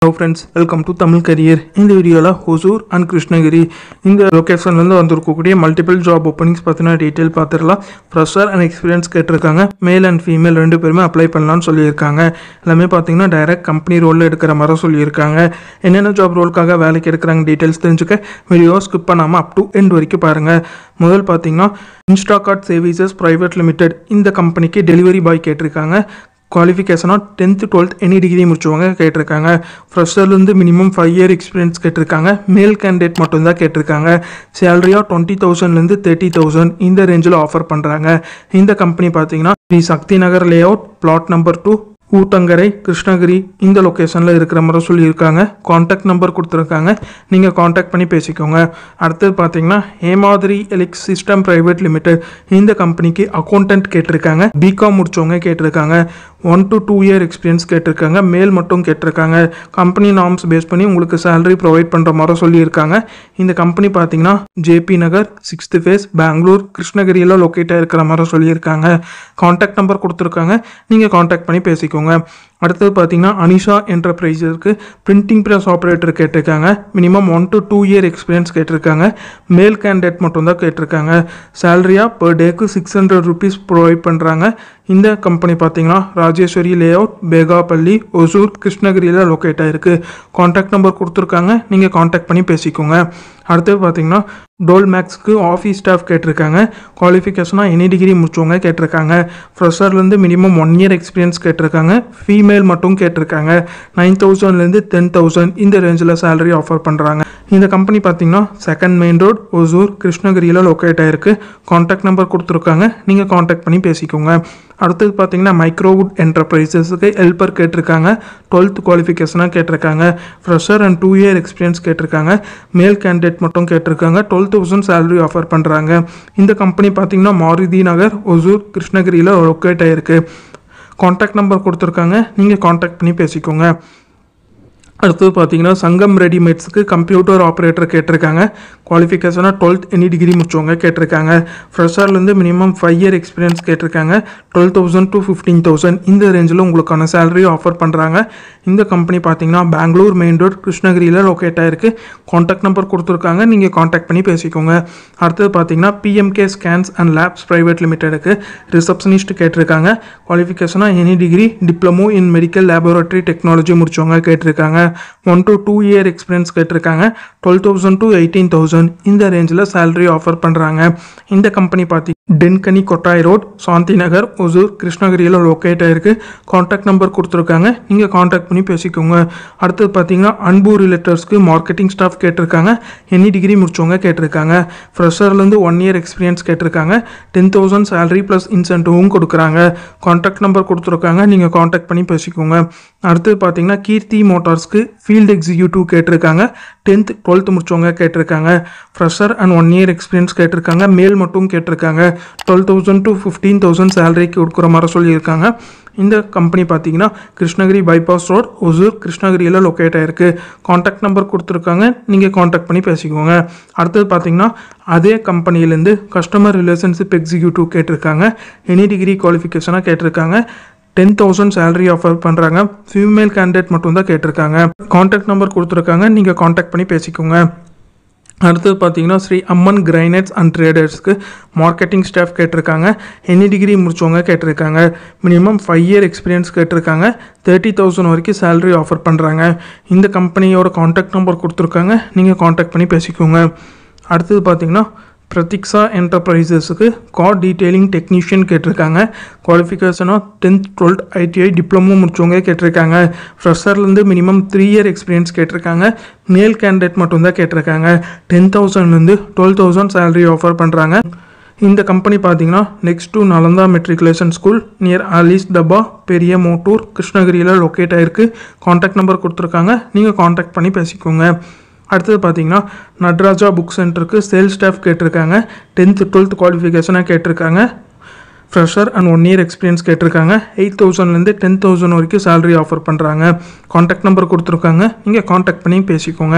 Hello friends, welcome to Tamil Career. In the video, Hosur and Krishnagiri in the location multiple job openings detail fresher and experience male and female apply direct company role job role details video skip up to end Instacart Services Private Limited in the company delivery boy qualification 10th 12th any degree முடிச்சவங்க கேட்டிருக்காங்க fresher ல இருந்து minimum 5 year experience கேட்டிருக்காங்க male candidate மட்டும் தான் கேட்டிருக்காங்க salary 20000 ல இருந்து 30000 இந்த ரேஞ்சில ஆஃபர் பண்றாங்க இந்த கம்பெனி பாத்தீங்கன்னா Shri Sakthi Nagar layout plot number 2 Uthangarai Krishnagiri இந்த லொகேஷன்ல இருக்கிற மாதிரி சொல்லியிருக்காங்க கான்டாக்ட் நம்பர் கொடுத்துருக்காங்க நீங்க கான்டாக்ட் பண்ணி பேசிக்கோங்க அடுத்து பாத்தீங்கன்னா Hemadri electric system private limited இந்த கம்பெனிக்கு அக்கவுண்டன்ட் கேட்டிருக்காங்க பிகாம் முடிச்சவங்க கேட்டிருக்காங்க 1 to 2 year எக்ஸ்பீரியன்ஸ் கேட்டிருக்காங்க மேல் மட்டும் கேட்டிருக்காங்க கம்பெனி நார்ம்ஸ் பேஸ் பண்ணி உங்களுக்கு salary ப்ரொவைட் பண்ற மாதிரி சொல்லியிருக்காங்க இந்த கம்பெனி பாத்தீங்கன்னா ஜேபி நகர் 6th phase பெங்களூர் கிருஷ்ணகிரியில லொகேட் ஆயிருக்கிற மாதிரி சொல்லியிருக்காங்க கான்டாக்ட் நம்பர் கொடுத்துருக்காங்க நீங்க கான்டாக்ட் பண்ணி பேசிக்கோங்க அடுத்து பாத்தீங்கன்னா அனிஷா என்டர்பிரைசஸ்க்கு பிரிண்டிங் பிரஸ் ஆபரேட்டர் கேட்டிருக்காங்க மினிமம் 1 to 2 year எக்ஸ்பீரியன்ஸ் கேட்டிருக்காங்க மேல் கேண்டிடேட் மட்டும் தான் கேட்டிருக்காங்க salary per டேக்கு 600 rupees ப்ரொவைட் பண்றாங்க இந்த கம்பெனி பாத்தீங்கன்னா ராஜேஸ்வரி லேஅவுட் பேகாப்பள்ளி ஒசூர் கிருஷ்ணகிரியில லொகேட் ஆயிருக்கு கான்டாக்ட் நம்பர் கொடுத்துருக்காங்க நீங்க கான்டாக்ட் பண்ணி பேசிக்கோங்க அடுத்து பாத்தீங்கன்னா டோல் மேக்ஸ்க்கு ஆஃபீஸ் ஸ்டாஃப் கேட்டிருக்காங்க குவாலிஃபிகேஷனா எனி டிகிரி முடிச்சவங்க கேட்டிருக்காங்க ஃப்ரெஷர்ல இருந்து மினிமம் 1 year எக்ஸ்பீரியன்ஸ் கேட்டிருக்காங்க ஃபீமேல் மட்டும் கேட்டிருக்காங்க 9000 ல இருந்து 10000 இந்த ரேஞ்சில் salary ஆஃபர் பண்றாங்க இந்த கம்பெனி பாத்தீங்கன்னா செகண்ட் மெயின் ரோட் ஒசூர் கிருஷ்ணகிரியில லொகேட் ஆயிருக்கு கான்டாக்ட் நம்பர் கொடுத்துருக்காங்க நீங்க கான்டாக்ட் பண்ணி பேசிக்கோங்க அடுத்து பாத்தீங்கன்னா மைக்ரோவுட் என்டர்பிரைசஸ்க்கு ஹெல்பர் கேட்டிருக்காங்க 12th குவாலிஃபிகேஷனா கேட்டிருக்காங்க ஃப்ரெஷர் அண்ட் 2 year எக்ஸ்பீரியன்ஸ் கேட்டிருக்காங்க மேல் கேண்டிடேட் மட்டும் கேட்டிருக்காங்க 12000 salary ஆஃபர் பண்றாங்க இந்த கம்பெனி பாத்தீங்கன்னா மாருதி நகர் ஒசூர் கிருஷ்ணகிரியில லொகேட் ஆயிருக்கு கான்டாக்ட் நம்பர் கொடுத்துருக்காங்க நீங்க கான்டாக்ட் பண்ணி பேசிக்கோங்க அடுத்து பாத்தீங்கன்னா சங்கம் ரெடிமேட்ஸ்க்கு கம்ப்யூட்டர் ஆபரேட்டர் கேட்டிருக்காங்க குவாலிஃபிகேஷனா 12th எனி டிகிரி முடிச்சவங்க கேட்டிருக்காங்க ஃப்ரெஷர்ல இருந்து மினிமம் 5 year எக்ஸ்பீரியன்ஸ் கேட்டிருக்காங்க 12000 to 15000 இந்த ரேஞ்சில் உங்களுக்கான salary ஆஃபர் பண்றாங்க இந்த கம்பெனி பாத்தீங்கன்னா பெங்களூர் மெயின் ரோட் கிருஷ்ணகிரியில லொகேட் ஆயிருக்கு கான்டாக்ட் நம்பர் கொடுத்துருக்காங்க நீங்க கான்டாக்ட் பண்ணி பேசிக்கோங்க அடுத்து பாத்தீங்கன்னா PMK scans and labs private லிமிடெடுக்கு ரிசப்ஷனிஸ்ட் கேட்டிருக்காங்க குவாலிஃபிகேஷனா any degree diploma in medical laboratory technology முடிச்சவங்க கேட்டிருக்காங்க 1 to 2 year எக்ஸ்பீரியன்ஸ் கேட்டிருக்காங்க 12000 to 18000 இந்த ரேஞ்சில் salary ஆஃபர் பண்றாங்க இந்த கம்பெனி பாத்தீங்கன்னா டென்கனி கொட்டாய் ரோட் சாந்தி நகர் ஒசூர் கிருஷ்ணகிரியில லொகேட் ஆயிருக்கு கான்டாக்ட் நம்பர் கொடுத்துருக்காங்க நீங்க கான்டாக்ட் பண்ணி பேசிக்கோங்க அடுத்து பாத்தீங்கன்னா அன்பு ரிலேட்டர்ஸ்க்கு மார்க்கெட்டிங் ஸ்டாஃப் கேட்டிருக்காங்க எனி டிகிரி முடிச்சவங்க கேட்டிருக்காங்க ஃப்ரெஷர்ல இருந்து 1 year எக்ஸ்பீரியன்ஸ் கேட்டிருக்காங்க 10000 salary பிளஸ் இன்சென்டிவும் கொடுக்குறாங்க கான்டாக்ட் நம்பர் கொடுத்துருக்காங்க நீங்க கான்டாக்ட் பண்ணி பேசிக்கோங்க அடுத்து பாத்தீங்கன்னா கீர்த்தி மோட்டார்ஸ்க்கு ஃபீல்ட் எக்ஸிக்யூட்டிவ் கேட்டிருக்காங்க 10th 12th முடிச்சவங்க கேட்டிருக்காங்க ஃப்ரெஷர் அண்ட் 1 year எக்ஸ்பீரியன்ஸ் கேட்டிருக்காங்க மேல் மட்டும் கேட்டிருக்காங்க 12000 to 15000 salary கொடுக்குற மாதிரி சொல்லியிருக்காங்க இந்த கம்பெனி பாத்தீங்கன்னா கிருஷ்ணகிரி பைபாஸ் ரோட் ஒசூர் கிருஷ்ணகிரியில லொகேட் ஆயிருக்கு கான்டாக்ட் நம்பர் கொடுத்துருக்காங்க நீங்க கான்டாக்ட் பண்ணி பேசிக்கோங்க அடுத்தது பாத்தீங்கன்னா அதே கம்பெனியிலேருந்து கஸ்டமர் ரிலேஷன்ஷிப் எக்ஸிக்யூட்டிவ் கேட்டிருக்காங்க எனி டிகிரி குவாலிஃபிகேஷனா கேட்டிருக்காங்க 10000 salary ஆஃபர் பண்றாங்க ஃபீமேல் கேண்டிடேட் மட்டும் தான் கேட்டிருக்காங்க கான்டாக்ட் நம்பர் கொடுத்துருக்காங்க நீங்க கான்டாக்ட் பண்ணி பேசிக்கோங்க அடுத்து பார்த்தீங்கன்னா ஸ்ரீ அம்மன் கிரைனைட்ஸ் அண்ட் ட்ரேடர்ஸ்க்கு மார்க்கெட்டிங் ஸ்டாஃப் கேட்டிருக்காங்க எனி டிகிரி முடிச்சவங்க கேட்டிருக்காங்க மினிமம் 5 year எக்ஸ்பீரியன்ஸ் கேட்டிருக்காங்க 30000 வரைக்கும் salary ஆஃபர் பண்ணுறாங்க இந்த கம்பெனியோட கான்டாக்ட் நம்பர் கொடுத்துருக்காங்க நீங்கள் கான்டாக்ட் பண்ணி பேசிக்கோங்க அடுத்தது பார்த்தீங்கன்னா பிரதீக்ஷா என்டர்பிரைசஸ்க்கு கார் டீடைலிங் டெக்னீஷியன் கேட்டிருக்காங்க குவாலிஃபிகேஷனாக 10th 12th ஐடிஐ டிப்ளமோ முடிச்சவங்க கேட்டிருக்காங்க ஃப்ரெஷர்லேருந்து மினிமம் 3 year எக்ஸ்பீரியன்ஸ் கேட்டிருக்காங்க மேல் கேண்டிடேட் மட்டும் தான் கேட்டிருக்காங்க 10000லேருந்து 12000 salary ஆஃபர் பண்ணுறாங்க இந்த கம்பெனி பார்த்தீங்கன்னா next to Nalanda matriculation school near ஆலிஸ் டப்பா பெரிய மோட்டூர் கிருஷ்ணகிரியில் லொக்கேட் ஆயிருக்கு கான்டாக்ட் நம்பர் கொடுத்துருக்காங்க நீங்கள் கான்டாக்ட் பண்ணி பேசிக்கோங்க அடுத்தது பார்த்தீங்கன்னா நட்ராஜா புக் சென்டருக்கு சேல்ஸ் ஸ்டாஃப் கேட்டிருக்காங்க 10th 12th குவாலிஃபிகேஷனாக கேட்டிருக்காங்க ஃப்ரெஷர் அண்ட் 1 year எக்ஸ்பீரியன்ஸ் கேட்டிருக்காங்க 8000லேருந்து 10000 வரைக்கும் salary ஆஃபர் பண்ணுறாங்க கான்டாக்ட் நம்பர் கொடுத்துருக்காங்க நீங்கள் கான்டாக்ட் பண்ணி பேசிக்கோங்க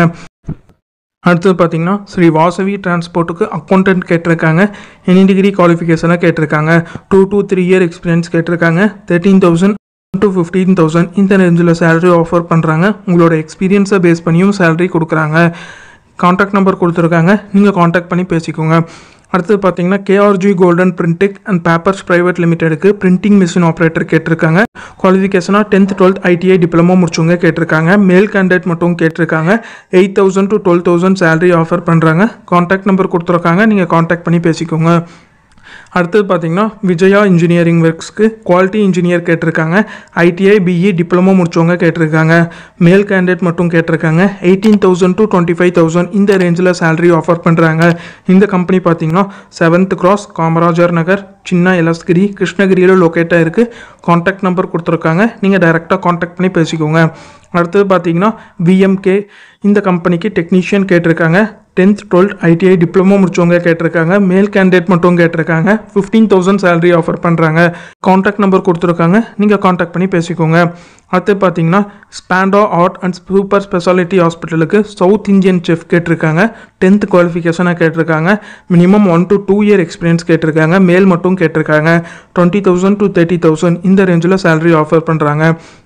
அடுத்தது பார்த்தீங்கன்னா ஸ்ரீ வாசவி டிரான்ஸ்போர்ட்டுக்கு அக்கௌண்டன்ட் கேட்டிருக்காங்க எனி டிகிரி குவாலிஃபிகேஷனாக கேட்டிருக்காங்க 2 to 3 year எக்ஸ்பீரியன்ஸ் கேட்டிருக்காங்க 13000 to 15,000 இந்த ரேஞ்சில் சேலரி ஆஃபர் பண்ணுறாங்க. உங்களோட எக்ஸ்பீரியன்ஸை பேஸ் பண்ணியும் சேலரி கொடுக்குறாங்க. காண்டாக்ட் நம்பர் கொடுத்துருக்காங்க, நீங்கள் காண்டாக்ட் பண்ணி பேசிக்கோங்க. அடுத்தது பார்த்தீங்கன்னா KRG golden printing and papers private லிமிடெடுக்கு பிரிண்டிங் மிஷின் ஆப்ரேட்டர் கேட்டிருக்காங்க. குவாலிஃபிகேஷனாக 10th 12th ITI டிப்ளமோ முடிச்சவங்க கேட்டிருக்காங்க. மேல் கேண்டிடேட் மட்டும் கேட்டிருக்காங்க. 8,000 to 12,000 சேலரி ஆஃபர் பண்ணுறாங்க. காண்டாக்ட் நம்பர் கொடுத்துருக்காங்க, நீங்கள் காண்டாக்ட் பண்ணி பேசிக்கோங்க. அடுத்தது பார்த்தீங்கன்னா விஜயா இன்ஜினியரிங் ஒர்க்ஸ்க்கு குவாலிட்டி இன்ஜினியர் கேட்டிருக்காங்க. ITI BE டிப்ளமோ முடிச்சவங்க கேட்டிருக்காங்க. மேல் கேண்டிடேட் மட்டும் கேட்டிருக்காங்க. 18,000 to 25,000 இந்த ரேஞ்சில் சேலரி ஆஃபர் பண்ணுறாங்க. இந்த கம்பெனி பார்த்தீங்கன்னா 7th Cross காமராஜர் நகர் சின்ன எலஸ்கிரி கிருஷ்ணகிரியில் லொக்கேட்டாக இருக்குது. காண்டாக்ட் நம்பர் கொடுத்துருக்காங்க, நீங்கள் டைரெக்டாக காண்டாக்ட் பண்ணி பேசிக்கோங்க. அடுத்தது பார்த்தீங்கன்னா VMK இந்த கம்பெனிக்கு டெக்னீஷியன் கேட்டிருக்காங்க. 10th 12th ITI டிப்ளமோ முடிச்சவங்க கேட்டிருக்காங்க. மேல் கேண்டிடேட் மட்டும் கேட்டிருக்காங்க. 15,000 சேலரி ஆஃபர் பண்ணுறாங்க. காண்டாக்ட் நம்பர் கொடுத்துருக்காங்க, நீங்கள் காண்டாக்ட் பண்ணி பேசிக்கோங்க. அடுத்து பார்த்தீங்கன்னா Spanda art and super speciality ஹாஸ்பிட்டலுக்கு சவுத் இந்தியன் செஃப் கேட்டிருக்காங்க. 10th குவாலிஃபிகேஷனாக கேட்டிருக்காங்க. மினிமம் 1 to 2 year எக்ஸ்பீரியன்ஸ் கேட்டிருக்காங்க. மேல் மட்டும் கேட்டிருக்காங்க. 20,000 to 30,000 இந்த ரேஞ்சில் சேலரி ஆஃபர் பண்ணுறாங்க.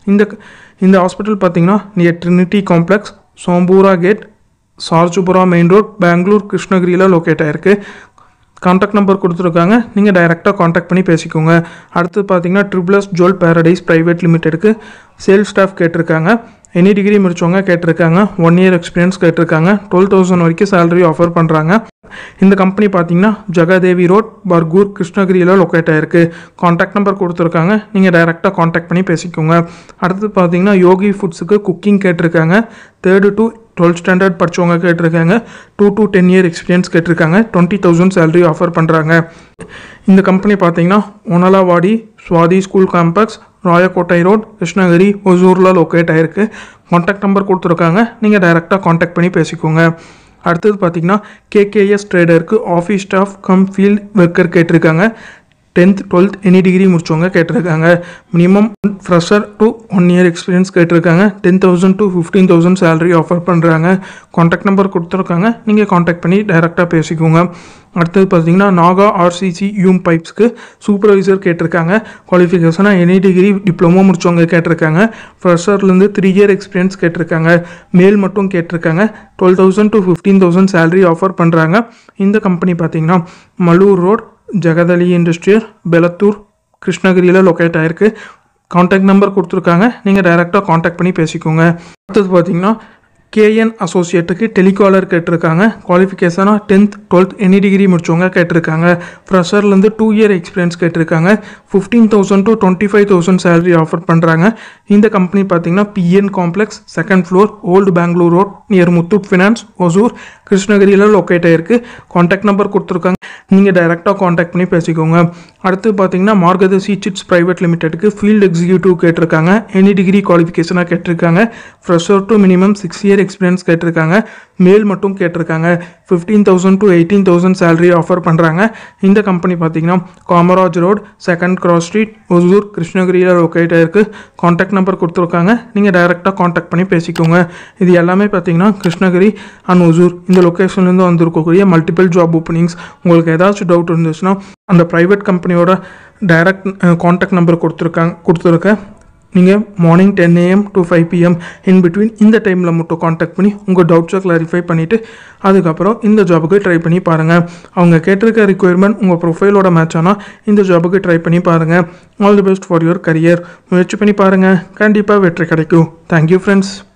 இந்த ஹாஸ்பிட்டல் பார்த்தீங்கன்னா near trinity complex, Sompura gate, Sarjapura main road, Bangalore கிருஷ்ணகிரியில் லொக்கேட் ஆகிருக்கு. காண்டாக்ட் நம்பர் கொடுத்துருக்காங்க, நீங்கள் டைரெக்டாக காண்டாக்ட் பண்ணி பேசிக்கோங்க. அடுத்து பார்த்தீங்கன்னா ட்ரிபிள்எஸ் ஜுவல் பேரடைஸ் பிரைவேட் லிமிடெடுக்கு சேல்ஸ் ஸ்டாஃப் கேட்டிருக்காங்க. எனி டிகிரி முடிச்சவங்க கேட்டிருக்காங்க. 1 year எக்ஸ்பீரியன்ஸ் கேட்டிருக்காங்க. 12,000 வரைக்கும் சேலரி ஆஃபர் பண்ணுறாங்க. இந்த கம்பெனி பார்த்தீங்கன்னா ஜெகதேவி ரோட் பர்கூர் கிருஷ்ணகிரியில் லொக்கேட் ஆகிருக்கு. காண்டாக்ட் நம்பர் கொடுத்துருக்காங்க, நீங்கள் டைரெக்டாக காண்டாக்ட் பண்ணி பேசிக்கோங்க. அடுத்து பார்த்தீங்கன்னா யோகி ஃபுட்ஸுக்கு குக்கிங் கேட்டிருக்காங்க. 3rd to 12th ஸ்டாண்டர்ட் படித்தவங்க கேட்டிருக்காங்க. 2 to 10 year எக்ஸ்பீரியன்ஸ் கேட்டிருக்காங்க. 20,000 சேலரி ஆஃபர் பண்ணுறாங்க. இந்த கம்பெனி பார்த்தீங்கன்னா Onalavadi Swathi school complex, Rayakottai road Krishnagiri ஒசூரில் லொக்கேட் ஆகிருக்கு. காண்டாக்ட் நம்பர் கொடுத்துருக்காங்க, நீங்கள் டைரெக்டாக காண்டாக்ட் பண்ணி பேசிக்கோங்க. அடுத்தது பார்த்தீங்கன்னா KKS ட்ரேடருக்கு office staff cum field worker கேட்டிருக்காங்க. 10th 12th எனி டிகிரி முடிச்சவங்க கேட்டிருக்காங்க. Minimum fresher to 1 year experience கேட்டிருக்காங்க. 10,000 to 15,000 சேலரி ஆஃபர் பண்ணுறாங்க. காண்டாக்ட் நம்பர் கொடுத்துருக்காங்க, நீங்கள் காண்டாக்ட் பண்ணி டைரெக்டாக பேசிக்கோங்க. அடுத்தது பார்த்தீங்கன்னா நாகா RCC யூம் பைப்ஸ்க்கு சூப்பர்வைசர் கேட்டிருக்காங்க. குவாலிஃபிகேஷனாக எனி டிகிரி டிப்ளமோ முடிச்சவங்க கேட்டிருக்காங்க. ஃப்ரெஷர்லேருந்து 3 year எக்ஸ்பீரியன்ஸ் கேட்டிருக்காங்க. மேல் மட்டும் கேட்டிருக்காங்க. 12,000 to 15,000 சேலரி ஆஃபர் பண்ணுறாங்க. இந்த கம்பெனி பார்த்தீங்கன்னா மலூர் ரோட் ஜெகதலி இண்டஸ்ட்ரியல் பெலத்தூர் கிருஷ்ணகிரியில் லொக்கேட் ஆகிருக்கு. காண்டாக்ட் நம்பர் கொடுத்துருக்காங்க, நீங்கள் டைரெக்டாக காண்டாக்ட் பண்ணி பேசிக்கோங்க. அடுத்தது பார்த்தீங்கன்னா KN அசோசியேட்டுக்கு டெலிகாலர் கேட்டிருக்காங்க. குவாலிஃபிகேஷனாக 10th 12th எனி டிகிரி முடிச்சவங்க கேட்டிருக்காங்க. ஃப்ரெஷர்லேருந்து 2 year எக்ஸ்பீரியன்ஸ் கேட்டிருக்காங்க. 15,000 to 25,000 சேலரி ஆஃபர் பண்ணுறாங்க. இந்த கம்பெனி பார்த்தீங்கன்னா PN complex 2nd floor old Bangalore road near Muthoot finance Hosur கிருஷ்ணகிரியில் லொக்கேட் ஆகிருக்கு. காண்டாக்ட் நம்பர் கொடுத்துருக்காங்க, நீங்கள் டைரெக்டாக காண்டாக்ட் பண்ணி பேசிக்கோங்க. அடுத்து பார்த்தீங்கன்னா மார்கதர்சி சிட்ஸ் பிரைவேட் லிமிடெடுக்கு ஃபீல்டு எக்ஸிக்யூட்டிவ் கேட்டிருக்காங்க. எனி டிகிரி குவாலிஃபிகேஷனாக கேட்டிருக்காங்க. Fresher to minimum 6 year experience கேட்டிருக்காங்க. மேல் மட்டும் கேட்டிருக்காங்க. 15,000 to 18,000 சேலரி ஆஃபர் பண்ணுறாங்க. இந்த கம்பெனி பார்த்தீங்கன்னா Kamaraj road 2nd Cross street Hosur கிருஷ்ணகிரியில் லொக்கேட் ஆகிருக்கு. காண்டாக்ட் நம்பர் கொடுத்துருக்காங்க, நீங்கள் டைரெக்டாக காண்டாக்ட் பண்ணி பேசிக்கோங்க. இது எல்லாமே பார்த்தீங்கன்னா கிருஷ்ணகிரி அண்ட் ஒசூர் இந்த லொக்கேஷன்லேருந்து வந்திருக்கக்கூடிய மல்டிபிள் ஜாப் ஓப்பனிங்ஸ். உங்களுக்கு ஏதாச்சும் டவுட் இருந்துச்சுன்னா அந்த ப்ரைவேட் கம்பெனியோட டைரக்ட் காண்டாக்ட் நம்பர் கொடுத்துருக்கேன். நீங்கள் morning 10 AM to 5 PM in between இந்த டைமில் மட்டும் காண்டாக்ட் பண்ணி உங்கள் டவுட்ஸை கிளாரிஃபை பண்ணிவிட்டு அதுக்கப்புறம் இந்த ஜாபுக்கு ட்ரை பண்ணி பாருங்கள். அவங்க கேட்டிருக்க ரிக்குயர்மெண்ட் உங்கள் ப்ரொஃபைலோட மேட்ச் ஆனால் இந்த ஜாபுக்கு ட்ரை பண்ணி பாருங்கள். All the best for your career. முயற்சி பண்ணி பாருங்கள், கண்டிப்பாக வெற்றி கிடைக்கும். Thank you friends.